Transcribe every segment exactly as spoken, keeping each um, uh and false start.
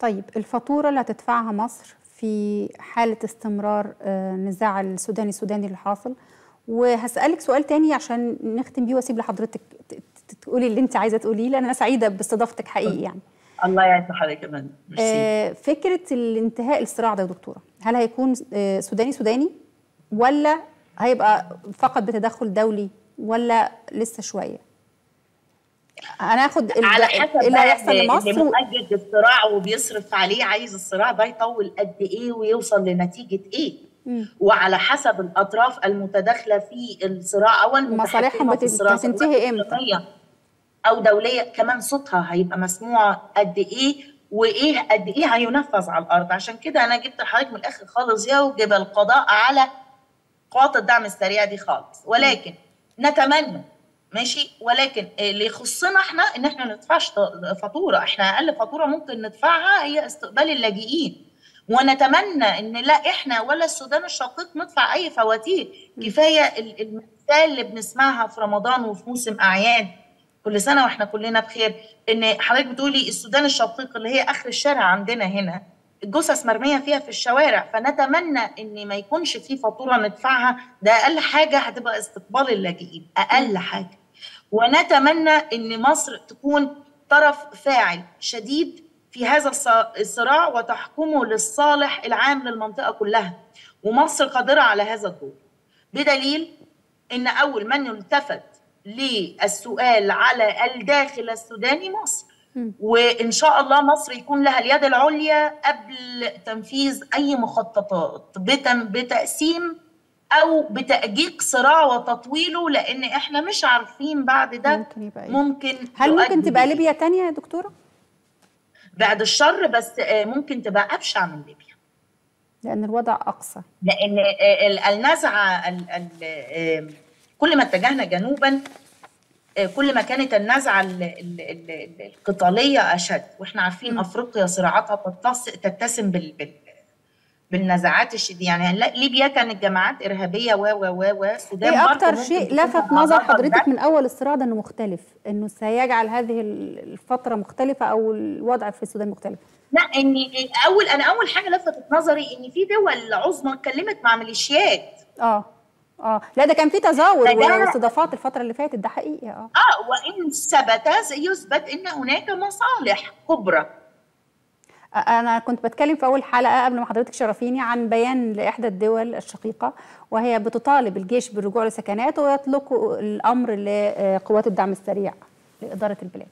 طيب الفاتورة اللي هتدفعها مصر في حالة استمرار النزاع السوداني السوداني اللي حاصل، وهسألك سؤال تاني عشان نختم بيه واسيب لحضرتك تقولي اللي انت عايزة تقوليه، لأن أنا سعيدة باستضافتك حقيقي يعني. الله يعز حضرتك كمان. آه فكرة الانتهاء الصراع ده يا دكتورة، هل هيكون آه سوداني سوداني ولا هيبقى فقط بتدخل دولي ولا لسه شوية؟ هناخد على حسب اللي هيحصل لمصر. اللي مؤجج الصراع وبيصرف عليه عايز الصراع ده يطول قد ايه ويوصل لنتيجه ايه؟ م. وعلى حسب الاطراف المتداخله في الصراع او مصالحهم هتنتهي امتى؟ او دوليه كمان صوتها هيبقى مسموع قد ايه وايه قد ايه هينفذ على الارض. عشان كده انا جبت لحضرتك من الاخر خالص يوجب القضاء على قوات الدعم السريع دي خالص، ولكن م. نتمنى ماشي، ولكن اللي يخصنا احنا ان احنا ما ندفعش فاتوره. احنا اقل فاتوره ممكن ندفعها هي استقبال اللاجئين، ونتمنى ان لا احنا ولا السودان الشقيق ندفع اي فواتير. كفايه المثال اللي بنسمعها في رمضان وفي موسم اعياد كل سنه واحنا كلنا بخير، ان حضرتك بتقولي السودان الشقيق اللي هي اخر الشارع عندنا هنا الجثث مرميه فيها في الشوارع. فنتمنى ان ما يكونش في فاتوره ندفعها، ده اقل حاجه هتبقى استقبال اللاجئين اقل حاجه. ونتمنى ان مصر تكون طرف فاعل شديد في هذا الصراع وتحكمه للصالح العام للمنطقه كلها، ومصر قادره على هذا الدور، بدليل ان اول من يلتفت للسؤال على الداخل السوداني مصر. وإن شاء الله مصر يكون لها اليد العليا قبل تنفيذ أي مخططات بتقسيم أو بتأجيج صراع وتطويله، لأن إحنا مش عارفين بعد ده ممكن يبقى إيه؟ ممكن هل ممكن تبقى ليبيا تانية يا دكتورة؟ بعد الشر، بس ممكن تبقى أبشع من ليبيا لأن الوضع أقصى، لأن النزعة كل ما اتجهنا جنوبا كل ما كانت النزعه القتاليه اشد، واحنا عارفين م. افريقيا صراعاتها تتسم بال بالنزاعات الشديده. يعني ليبيا كانت جماعات ارهابيه و و و و السودان ايه اكتر شيء لفت نظر حضرتك من اول الصراع ده انه مختلف، انه سيجعل هذه الفتره مختلفه او الوضع في السودان مختلف؟ لا، اني اول انا اول حاجه لفتت نظري ان في دول عظمى اتكلمت مع ميليشيات. اه اه لا ده كان في تزاور واستضافات الفتره اللي فاتت، ده حقيقي. اه اه وان ثبت سيثبت ان هناك مصالح كبرى. أنا كنت بتكلم في أول حلقة قبل ما حضرتك شرفيني عن بيان لإحدى الدول الشقيقة، وهي بتطالب الجيش بالرجوع لسكناته ويطلقوا الأمر لقوات الدعم السريع لإدارة البلاد.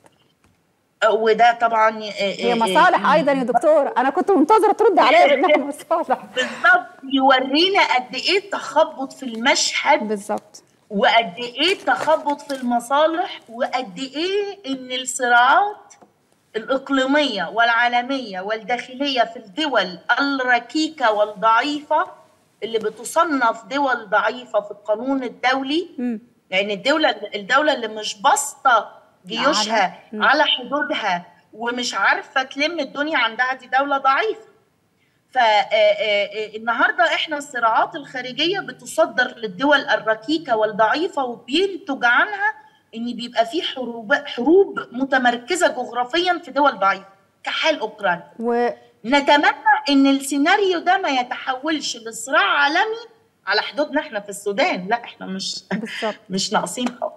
وده طبعا هي مصالح أيضا يا دكتور، أنا كنت منتظرة ترد عليا بأنها مصالح. بالظبط، يورينا قد إيه التخبط في المشهد بالظبط، وقد إيه التخبط في المصالح، وقد إيه إن الصراعات الإقليمية والعالمية والداخلية في الدول الركيكة والضعيفة اللي بتصنف دول ضعيفة في القانون الدولي، لأن يعني الدولة الدولة اللي مش باسطة جيوشها على, على حدودها ومش عارفة تلم الدنيا عندها، دي دولة ضعيفة. فالنهاردة إحنا الصراعات الخارجية بتصدر للدول الركيكة والضعيفة، وبينتج عنها ان بيبقى في حروب حروب متمركزه جغرافيا في دول ضعيفه كحال اوكرانيا. و... نتمنى ان السيناريو ده ما يتحولش لصراع عالمي على حدودنا احنا في السودان. لا احنا مش بالزبط. مش ناقصين خالص.